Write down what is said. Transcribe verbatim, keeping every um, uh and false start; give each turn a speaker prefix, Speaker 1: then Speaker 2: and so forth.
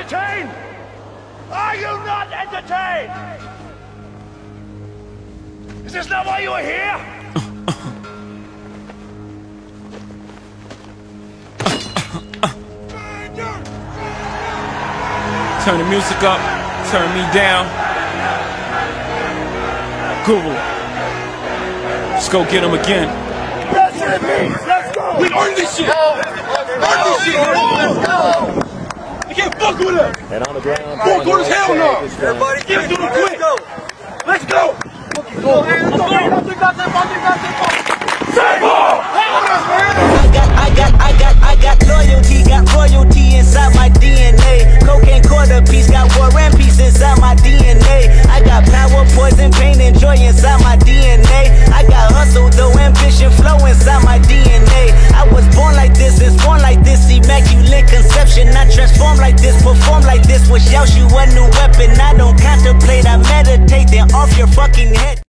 Speaker 1: entertained? Are you not entertained? Is this not why you are here?
Speaker 2: Turn the music up, turn me down. Guru, let's go get him again.
Speaker 1: Let's go!
Speaker 2: We earned this shit! Earned this shit! Let's go! You can't fuck with us!
Speaker 3: And on the ground.
Speaker 2: Four quarters, hell no!
Speaker 3: Everybody,
Speaker 2: give it to him quick!
Speaker 1: Let's go!
Speaker 2: Say more!
Speaker 4: I got, I got, I got, I got loyalty, got royalty inside my D N A. Cocaine quarter piece, got war and peace inside my D N A. I got power, poison, pain, and joy inside my D N A. I got hustle, though, ambition, flow inside my D N A. I was born like this, it's born like this, immaculate conception. I transform like this, perform like this, wish out you a new weapon. I don't contemplate, I meditate, then off your fucking head.